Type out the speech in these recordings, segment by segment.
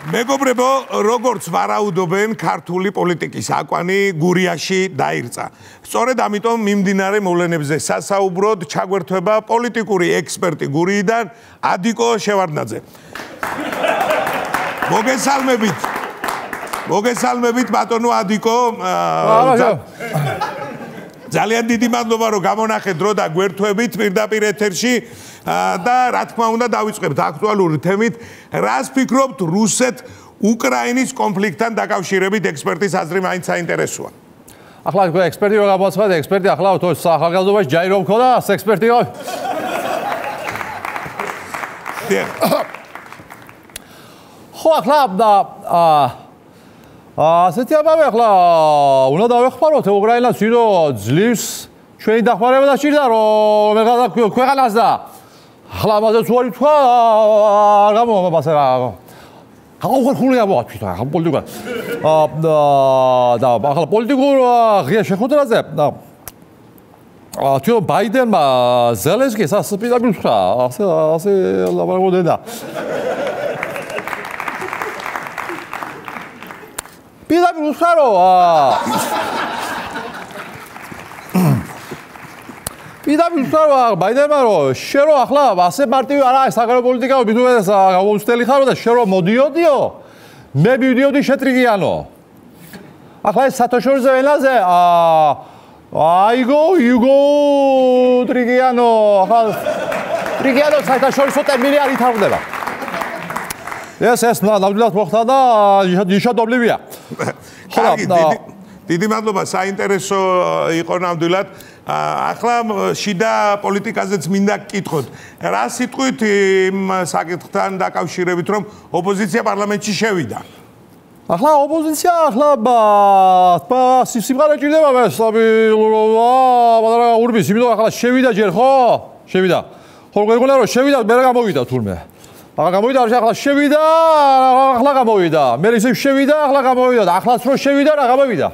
მეგობრებო, როგორც ვარაუდობენ, ქართული პოლიტიკის აკვანი გურიაში დაირწა. სწორედ ამიტომ მიმდინარე მოვლენებზე სასაუბროდ ჩაგვერთვება პოლიტიკური ექსპერტი გურიიდან ადიკო შევარდნაძე. მოგესალმებით ბატონო ადიკო. ძალიან დიდი მადლობა რომ გამონახეთ დრო და გვერთვებით პირდაპირ ეთერში და რა თქმა უნდა დავიწყებთ აქტუალური თემით. რას ფიქრობთ რუსეთ-უკრაინის კონფლიქტთან დაკავშირებით ექსპერტის აზრი მაინც საინტერესოა. ახლა თქვენ ექსპერტი რო გამოაცხადეთ, ექსპერტი ახლა თო ახალგაზრდობაში ჯაი რო მქონდა, ექსპერტი რო. ხო ახლა ასეთი ამბავი ახლა უნდა დავეხმაროთ უკრაინას ვიდო ძლივს ჩვენი დახმარება დაჭირდა რომ მეგადა ქვეყანას და ახლა ამაზე თუ არ თქვა არ გამომაბასე რა გაუხერხული ამბავი თვითონ ახლა პოლიტიკა და ახლა პოლიტიკურ ღია შეხვედრაზე თვითონ ბაიდენმა ზელენსკის ასე პირდაპირ უთხრა ასე ლაპარაკობდა პირდაპირ უთხრა რომ პირდაპირ უთხრა რომ ბაიდენმა რომ შენ რო ახლა ასე მარტივი არა საგარეო პოლიტიკა მიდუეს გამოსტელი ხარო და შენ რო მოდიოდიო მე მივიდიოდი შეტრიგიანო ახლა ეს სათაშორისო ენაზე აიგო იუგო ტრიგიანო ახლა ტრიგიანო სათაშორისო ტერმინი არ ითარგმნება ეს ნამდვილად მოხდა და ნიშადობლივია. დიდი მადლობა, საინტერესო იყო ნამდვილად. ახლა შიდა პოლიტიკაზეც მინდა გკითხოთ. რა სიტყვით იმ საკითხთან დაკავშირებით, რომ ოპოზიცია პარლამენტში შევიდა? ახლა ოპოზიცია ახლა სიმღერა ჭირდება მე სტაბილურობა, მაგრამ ურბის, იმიტომ ახლა შევიდა ჯერ ხო? შევიდა. ხო გეგონა რომ შევიდა, მე რა გამოვიდა თურმე. ახლა გამოვიდა, ახლა შევიდა, ახლა გამოვიდა. მე ისე შევიდა, ახლა გამოვიდა და ახლაც რო შევიდა, რა გამოვიდა.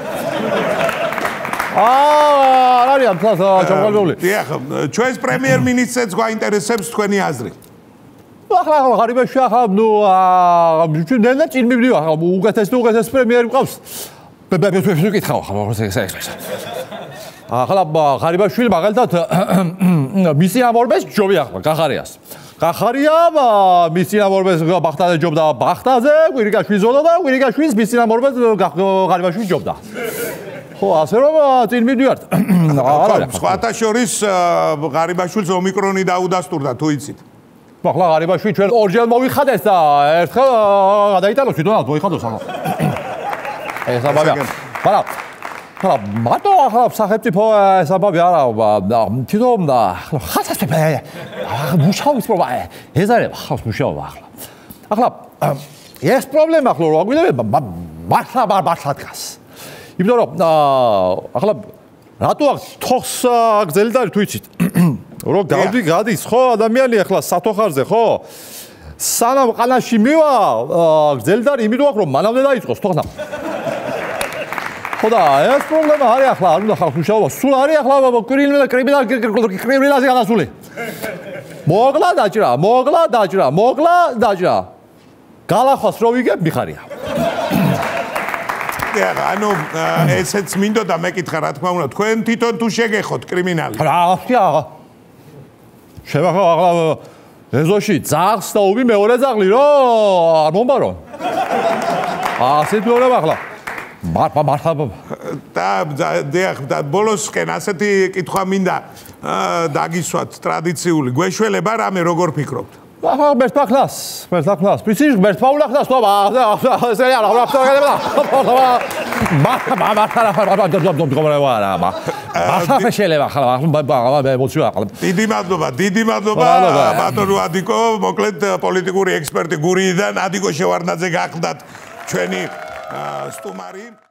რა არის ამ ჩამოყალიბებული? დიახ, ჩვენს პრემიერ-მინისტრს გვაინტერესებს თქვენი აზრი. ახლა ღარიბაში ახლა ჩვენ ნელა წინ მივდივ ახლა უკეთეს პრემიერი მყავს. ვიკითხავ ახლა ახლა ღარიბაშვილი მაგალითად მისი ამორბეს ჯობი ახლა გახარიას. გახარია მის წინამორბეს ბახტაზე ჯობდა ბახტაზე, კვირიკაშვილის ზონა და კვირიკაშვილის მის წინამორბეს ღარიბაშვილი ჯობდა. ხო, ასე რომ წინ მივდივართ. სხვათა შორის ღარიბაშვილს ომიკრონი დაუდასტურდა, თუ იცით. ახლა ღარიბაშვილი ჩვენ ორჯერ მოვიხადეს და ერთხელ გადაიტანოს თვითონაც მოიხადოს ახლა. ეს ამბავია. მაგრამ მარტო ახლა სახელმწიფო საბაბი არა თვითონ ხასას მუშაობის პრობლემა ეზარება ხავს მუშაობა ახლა ეს პრობლემა ახლა რა გვიდება მართლა დგას იმიტომ რომ ახლა რატო აქვს თხოს გზელი და თუ იცით რომ გადის ხო ადამიანი ახლა სათოხარზე ხო სანამ ყანაში მივა გზელი და იმიტომ აქვს რომ მანამდე დაიწყოს თოხნა ხო და ეს პრობლემა არის ახლა არ უნდა ხალხს მუშაობა სულ არის ახლა კრიმინალზე გადასული მოგლა დაჭრა გალახვას რო ვიგებ მიხარია ანუ ესეც მინდოდა მეკითხა რა თქმა უნდა თქვენ თვითონ თუ შეგეხოთ კრიმინალი რა შევახო ახლა ეზოში ძაღს და უბი მეორე ძაღლი რო არ მომბარო ასეთ პრობლემა ახლა და ბოლოსკენ ასეთი კითხვა მინდა დაგისვათ ტრადიციული გვეშველება რამე როგორ ფიქრობთ? ახლა მერტფახლას პრინციპი მერტფავლახდას თო ესე არა დიდი მადლობა ბატონო ადიკო მოკლედ პოლიტიკური ექსპერტი გურიიდან ადიკო შევარდნაძე გახლდათ ჩვენი სტუმარი